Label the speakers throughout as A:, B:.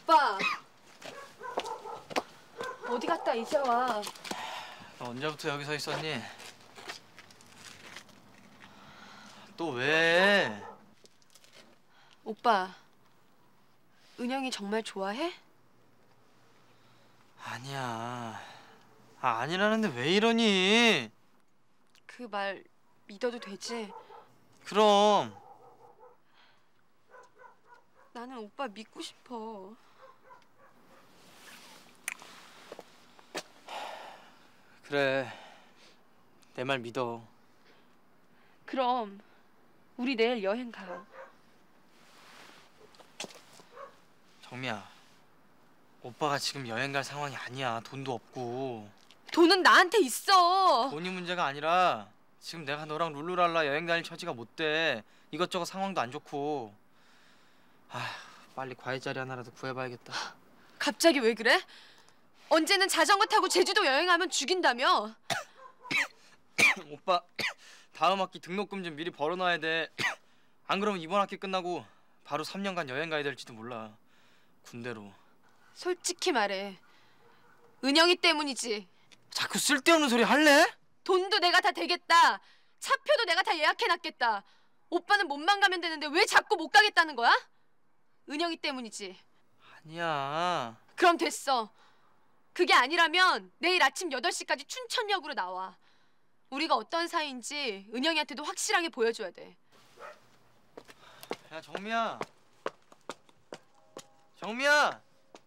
A: 오빠! 어디 갔다 이제 와?
B: 너 언제부터 여기 서 있었니? 또 왜?
A: 오빠, 은영이 정말 좋아해?
B: 아니야. 아니라는데 왜 이러니?
A: 그 말 믿어도 되지?
B: 그럼.
A: 나는 오빠 믿고 싶어.
B: 그래. 내 말 믿어.
A: 그럼 우리 내일 여행 가.
B: 정미야. 오빠가 지금 여행 갈 상황이 아니야. 돈도 없고.
A: 돈은 나한테 있어.
B: 돈이 문제가 아니라 지금 내가 너랑 룰루랄라 여행 다닐 처지가 못 돼. 이것저것 상황도 안 좋고. 빨리 과일자리 하나라도 구해봐야겠다.
A: 갑자기 왜 그래? 언제는 자전거 타고 제주도 여행하면 죽인다며?
B: 오빠 다음 학기 등록금 좀 미리 벌어놔야 돼. 안 그러면 이번 학기 끝나고 바로 3년간 여행 가야 될지도 몰라. 군대로.
A: 솔직히 말해. 은영이 때문이지.
B: 자꾸 쓸데없는 소리 할래?
A: 돈도 내가 다 대겠다. 차표도 내가 다 예약해놨겠다. 오빠는 몸만 가면 되는데 왜 자꾸 못 가겠다는 거야? 은영이 때문이지.
B: 아니야.
A: 그럼 됐어. 그게 아니라면 내일 아침 8시까지 춘천역으로 나와. 우리가 어떤 사이인지 은영이한테도 확실하게 보여줘야 돼.
B: 야 정미야. 정미야.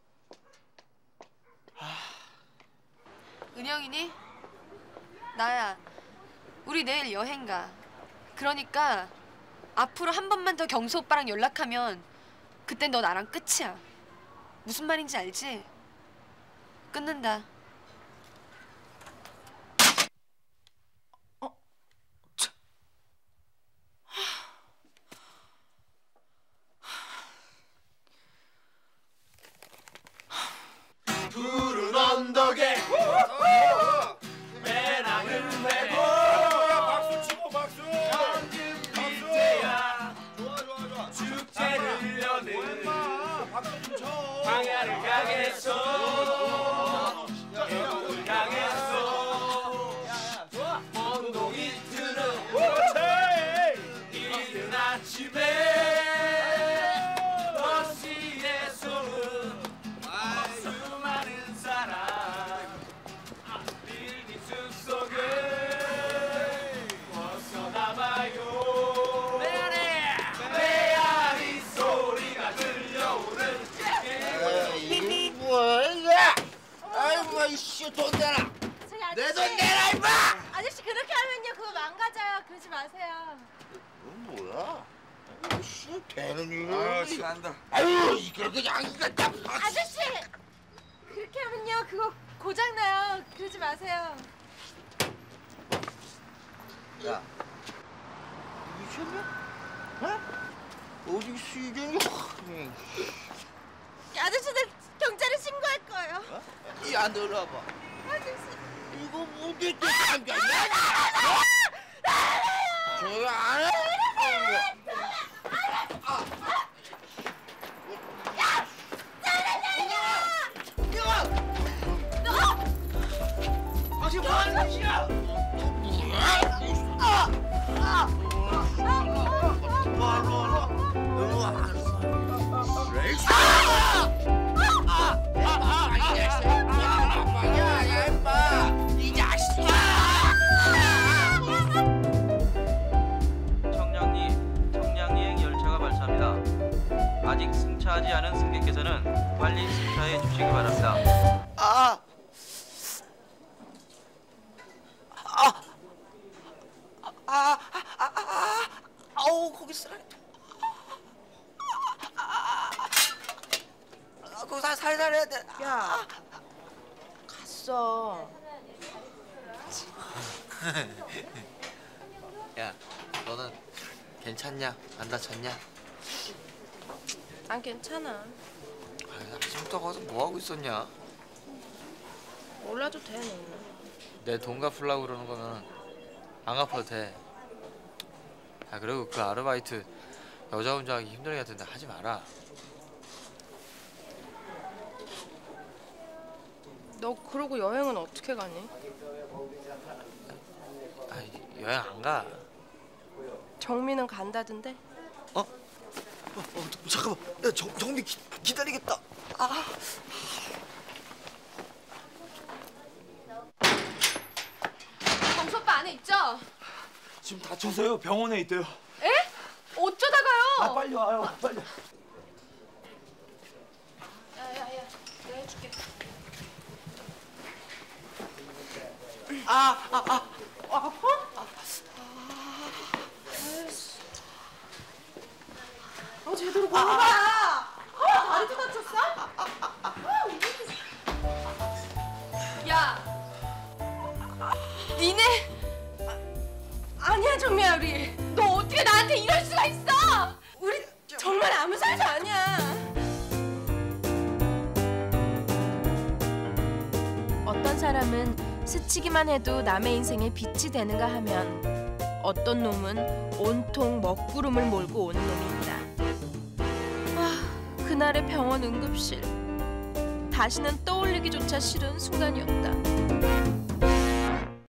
A: 은영이니? 나야. 우리 내일 여행 가. 그러니까 앞으로 한 번만 더 경수 오빠랑 연락하면 그땐 너 나랑 끝이야. 무슨 말인지 알지? 끊는다.
C: 푸른 언덕에 배낭을 메고 박수 치고 박수 이제야 축제를 여는 광야를 향해서 계곡을 향해서 몽둥이 트는 이른 아침에 버스에 쏘는 수많은 사람 빌딩 숲속을 벗어나봐요. 메아리 소리가 들려오는
D: 이게 뭐야 이게? 아이고 이씨 돈 내라. 내 돈 내라 임마.
E: 아저씨 그렇게 하면요 그거 망가져요. 그러지 마세요.
D: 이거 뭐야? 이씨 되는 일이.
C: 잘한다.
D: 아유 이거 그냥 이거 딱.
E: 아저씨 그렇게 하면요 그거 고장나요. 그러지 마세요.
D: 야 미쳤냐? 어? 어디 수준이?
E: 아저씨들 경찰에 신고할 거예요.
D: 어? 야 놀아봐.
E: 아저씨.
D: 이거 뭔데 또 잠겼냐? 저거 안 해?
C: 당신 뭐 하는 짓이야?
B: 청량리행 열차가 발차합니다. 아직 승차하지 않은 승객께서는 빨리 승차해 주시기 바랍니다.
D: 아우 거기 쓰라리. 그거 다 살살 해야 돼.
F: 야, 갔어.
B: 야, 너는 괜찮냐? 안 다쳤냐?
F: 난 괜찮아.
B: 아침부터 가서 뭐 하고 있었냐?
F: 몰라도 돼, 너는.
B: 내 돈 갚으려고 그러는 거면 안 갚아도 돼. 그리고 그 아르바이트 여자 혼자 하기 힘들게 할 텐데 하지 마라.
E: 너 그러고 여행은 어떻게 가니?
B: 여행 안 가.
E: 정민은 간다던데?
D: 잠깐만. 야, 정민 기다리겠다.
A: 경수 오빠 안에 있죠?
C: 지금 다쳐서요. 병원에 있대요.
A: 에? 어쩌다가요?
C: 빨리 와요. 빨리.
A: 야야야, 내가 해줄게.
E: 제대로 먹어봐. 다리도 다쳤어?
A: 야, 니네
E: 아니야 정미야 우리.
A: 너 어떻게 나한테 이럴 수가 있어?
E: 우리 정말 아무 사이도 아니야. 어떤 사람은 스치기만 해도 남의 인생에 빛이 되는가 하면 어떤 놈은 온통 먹구름을 몰고 오는 놈이 있다. 그날의 병원 응급실. 다시는 떠올리기조차 싫은 순간이었다.